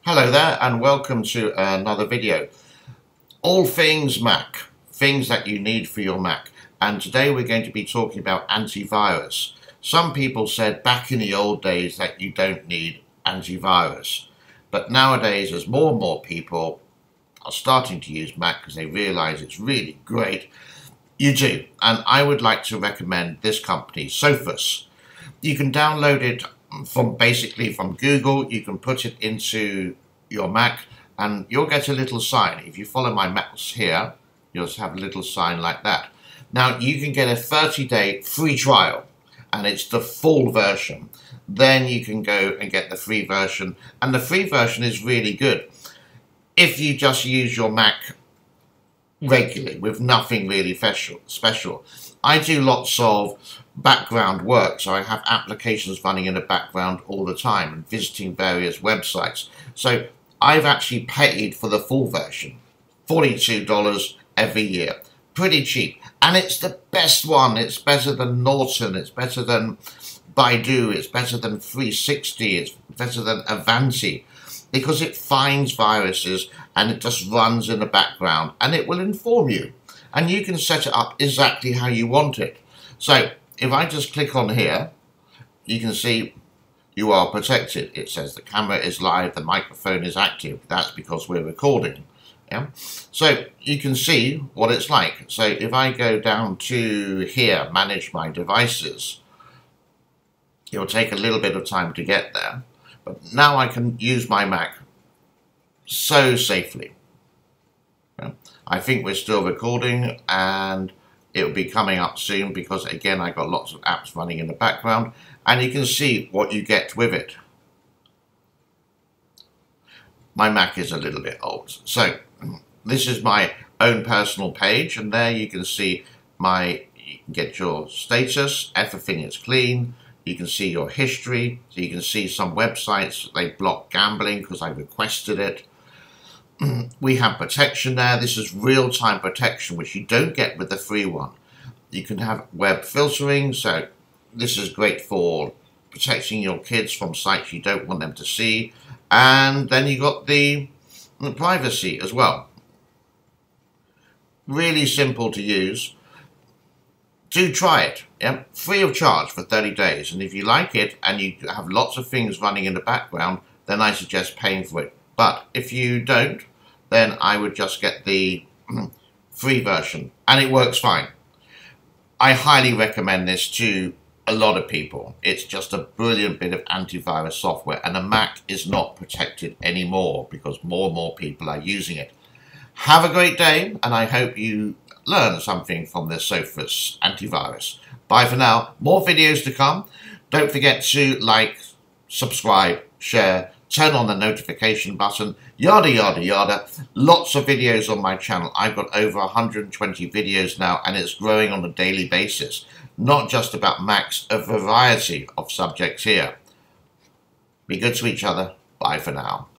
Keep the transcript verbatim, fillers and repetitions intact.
Hello there and welcome to another video. All things Mac, things that you need for your Mac. And today we're going to be talking about antivirus. Some people said back in the old days that you don't need antivirus. But nowadays, as more and more people are starting to use Mac because they realize it's really great, you do. And I would like to recommend this company, Sophos. You can download it from basically from Google. You can put it into your Mac and you'll get a little sign. If you follow my mouse here, you'll have a little sign like that. Now you can get a thirty day free trial and it's the full version. Then you can go and get the free version, and the free version is really good if you just use your Mac regularly with nothing really special. special. I do lots of background work, so I have applications running in the background all the time and visiting various websites. So I've actually paid for the full version, forty-two dollars every year. Pretty cheap. And it's the best one. It's better than Norton. It's better than Baidu. It's better than three sixty. It's better than Avanti, because it finds viruses and it just runs in the background and it will inform you. And you can set it up exactly how you want it. So if I just click on here, you can see you are protected. It says the camera is live, the microphone is active. That's because we're recording. Yeah. So you can see what it's like. So if I go down to here, manage my devices, it'll take a little bit of time to get there. But now I can use my Mac so safely. Yeah. I think we're still recording and it'll be coming up soon because, again, I got lots of apps running in the background and you can see what you get with it. My Mac is a little bit old. So this is my own personal page, and there you can see my, you can get your status, everything is clean. You can see your history, so you can see some websites, they block gambling because I requested it. We have protection there. This is real-time protection, which you don't get with the free one. You can have web filtering, so this is great for protecting your kids from sites you don't want them to see. And then you got the, the privacy as well. Really simple to use. Do try it, yeah? Free of charge for thirty days. And if you like it and you have lots of things running in the background, then I suggest paying for it. But if you don't, then I would just get the free version, and it works fine. I highly recommend this to a lot of people. It's just a brilliant bit of antivirus software, and the Mac is not protected anymore because more and more people are using it. Have a great day, and I hope you learn something from this Sophos antivirus. Bye for now. More videos to come. Don't forget to like, subscribe, share, turn on the notification button, yada, yada, yada. Lots of videos on my channel. I've got over one hundred twenty videos now, and it's growing on a daily basis. Not just about Macs, a variety of subjects here. Be good to each other. Bye for now.